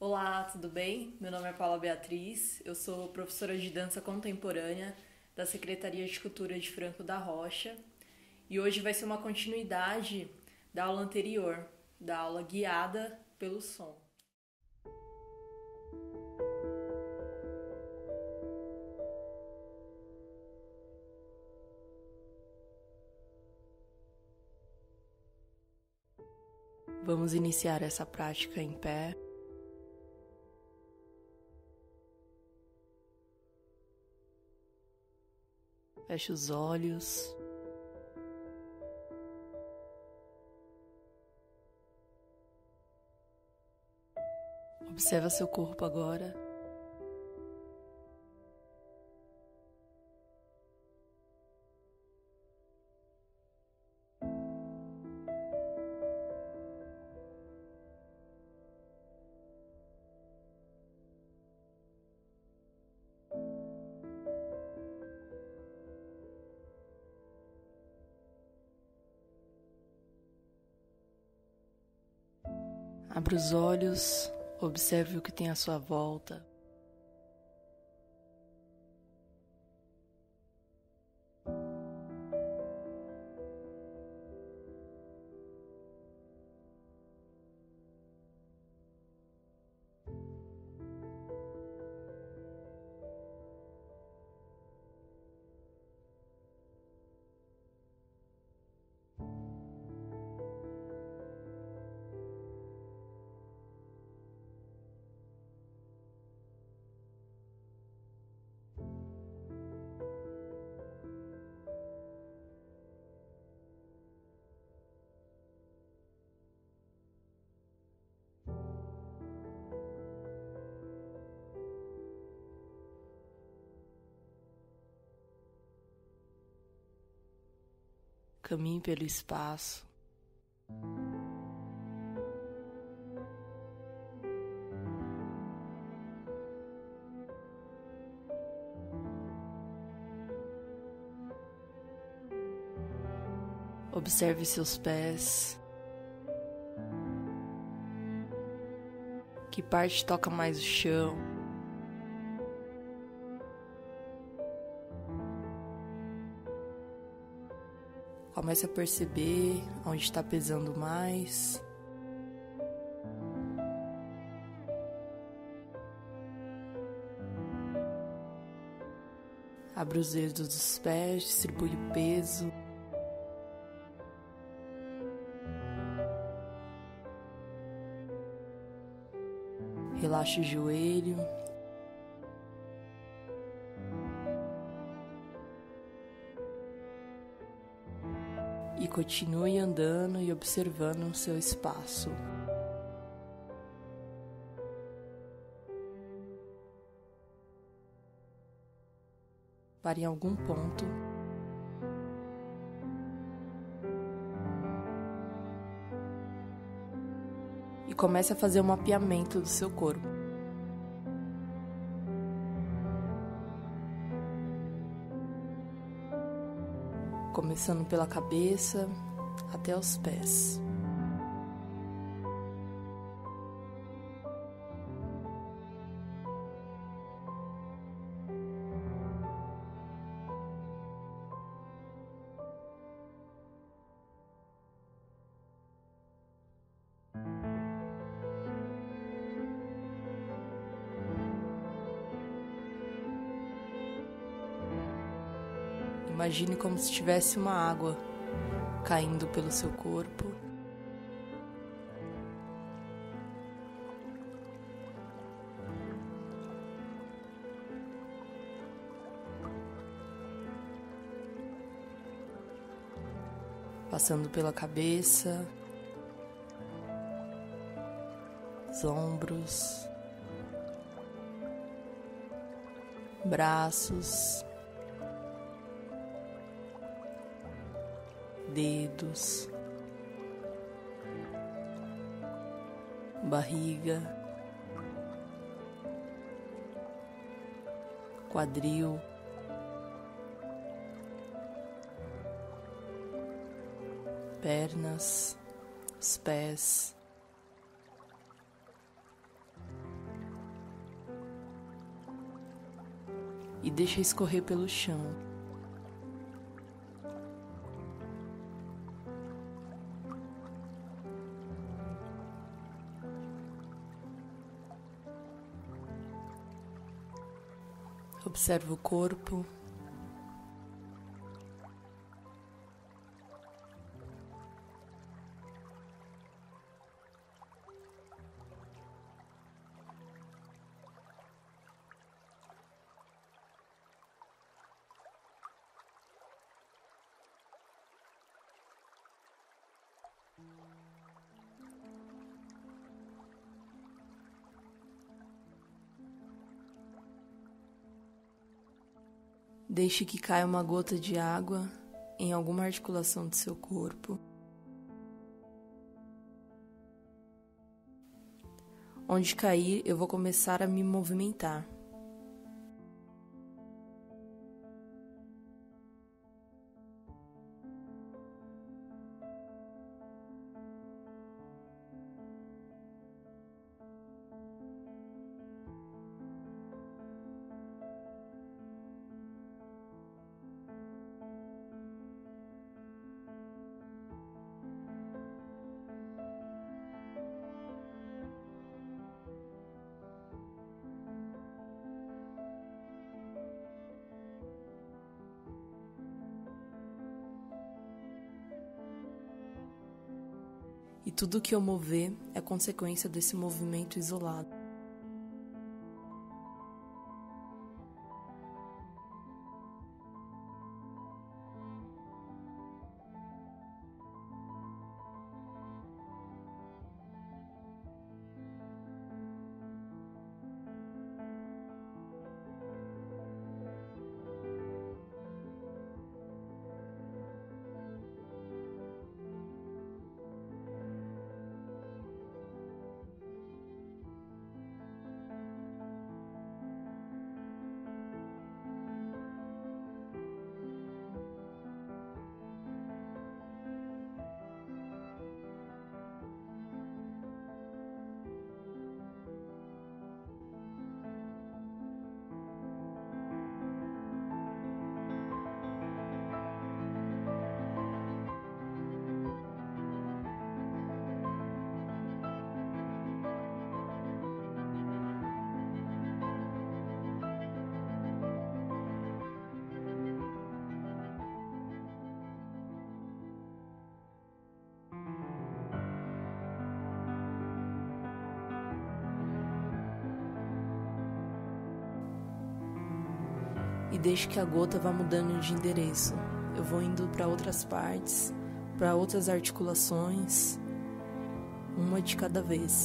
Olá, tudo bem? Meu nome é Paula Beatriz, eu sou professora de dança contemporânea da Secretaria de Cultura de Franco da Rocha e hoje vai ser uma continuidade da aula anterior, da aula guiada pelo som. Vamos iniciar essa prática em pé. Feche os olhos. Observa seu corpo agora. Abra os olhos, observe o que tem à sua volta. Caminhe pelo espaço. Observe seus pés. Que parte toca mais o chão? Comece a perceber onde está pesando mais. Abra os dedos dos pés, distribui o peso. Relaxe o joelho. E continue andando e observando o seu espaço. Pare em algum ponto. E comece a fazer um mapeamento do seu corpo. Começando pela cabeça até os pés. Imagine como se tivesse uma água caindo pelo seu corpo. Passando pela cabeça, os ombros, braços, dedos, barriga, quadril, pernas, os pés, deixa escorrer pelo chão. Observa o corpo. Deixe que caia uma gota de água em alguma articulação do seu corpo. Onde cair, eu vou começar a me movimentar. E tudo que eu mover é consequência desse movimento isolado. E deixe que a gota vá mudando de endereço. Eu vou indo para outras partes, para outras articulações, uma de cada vez.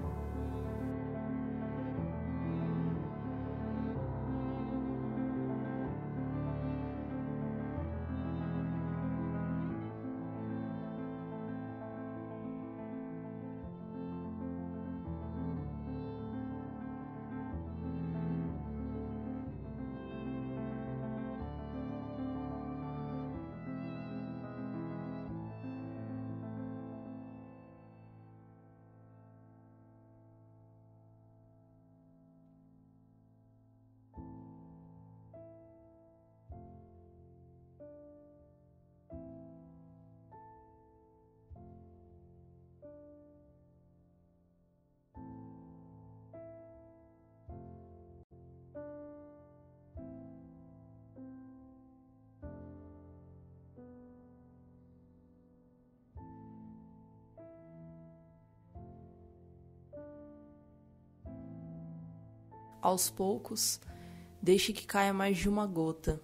Aos poucos, deixe que caia mais de uma gota.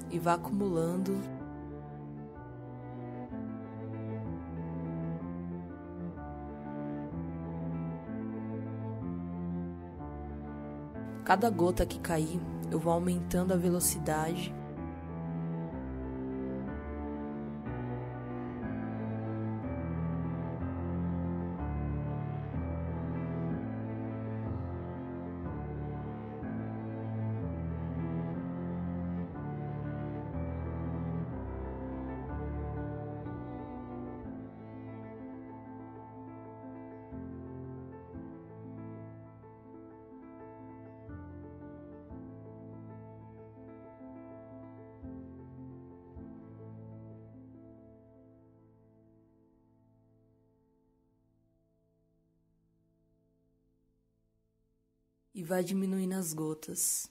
e vá acumulando cada gota que cair, eu vou aumentando a velocidade. E vai diminuindo as gotas.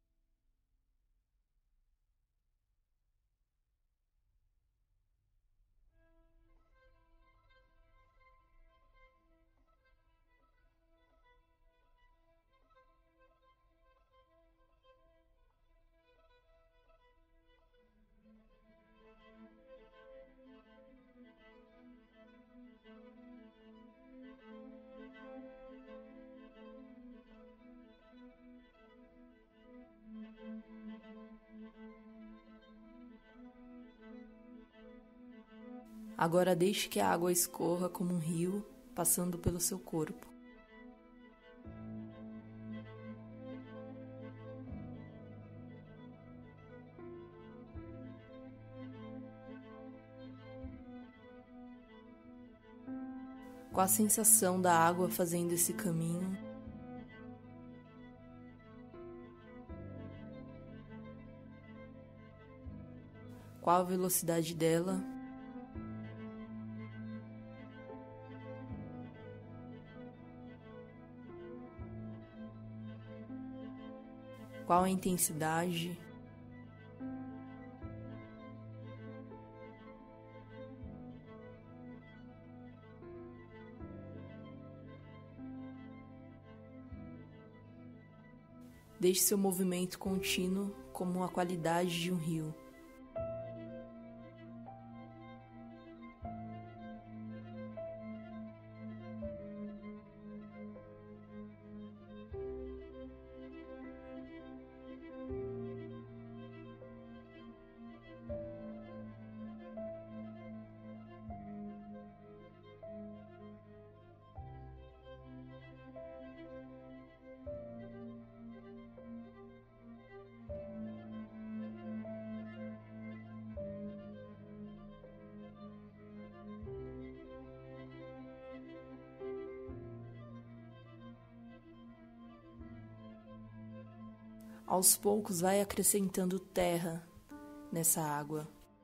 Agora deixe que a água escorra como um rio, passando pelo seu corpo. Com a sensação da água fazendo esse caminho, qual a velocidade dela? Qual a intensidade? Deixe seu movimento contínuo como a qualidade de um rio. Aos poucos vai acrescentando terra nessa água.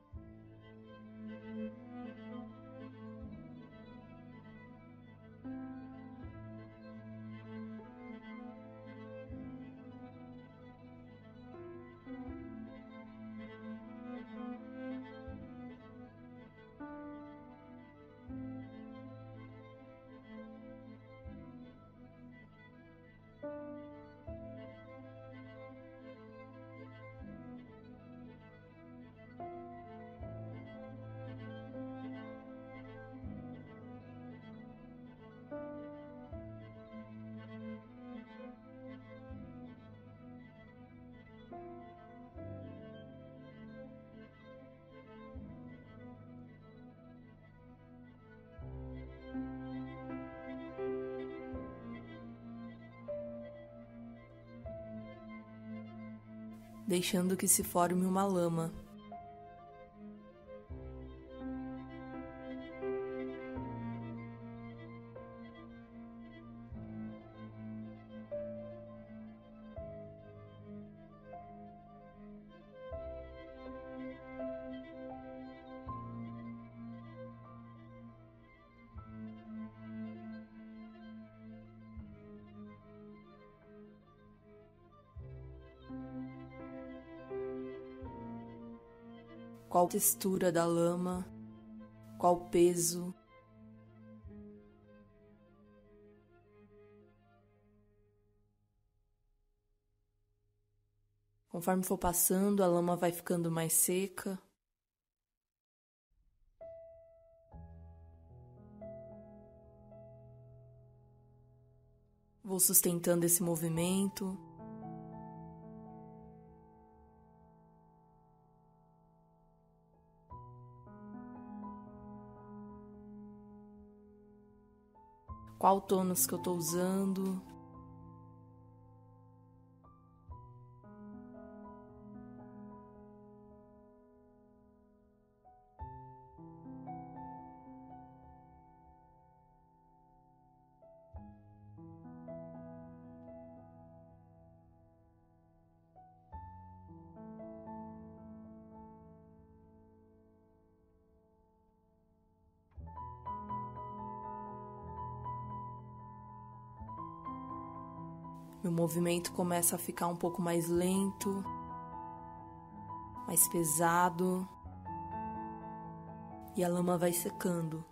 Deixando que se forme uma lama. Qual a textura da lama? Qual o peso? Conforme for passando, a lama vai ficando mais seca. Vou sustentando esse movimento. Qual tônus que eu estou usando? Meu movimento começa a ficar um pouco mais lento, mais pesado, e a lama vai secando.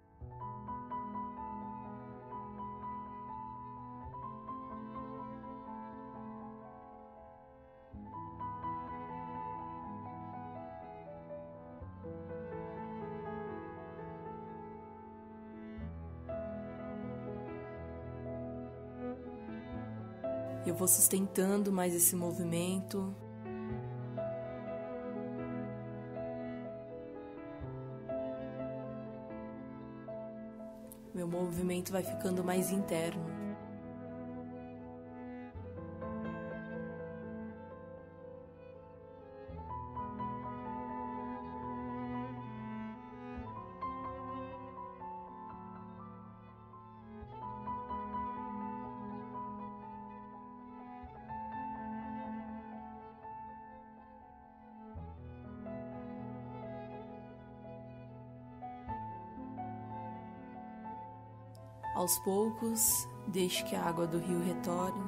Eu vou sustentando mais esse movimento. Meu movimento vai ficando mais interno. Aos poucos, deixe que a água do rio retorne.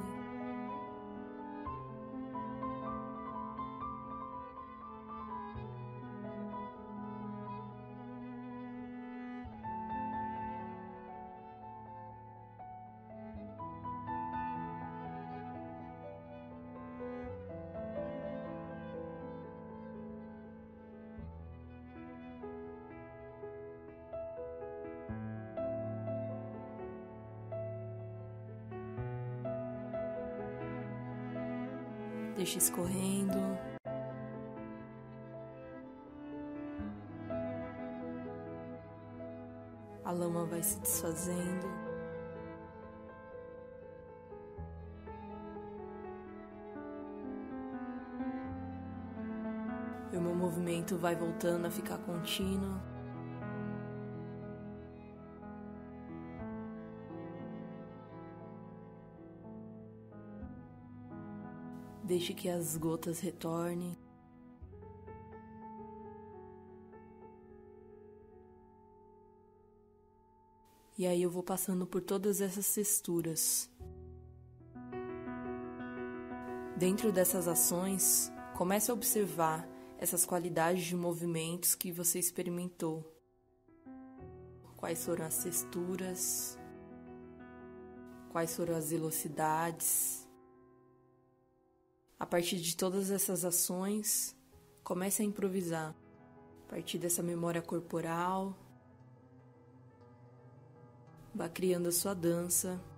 Deixe escorrendo. A lama vai se desfazendo. E o meu movimento vai voltando a ficar contínuo. Deixe que as gotas retornem. E aí eu vou passando por todas essas texturas. Dentro dessas ações, comece a observar essas qualidades de movimentos que você experimentou. Quais foram as texturas? Quais foram as velocidades? A partir de todas essas ações, comece a improvisar. A partir dessa memória corporal, vá criando a sua dança.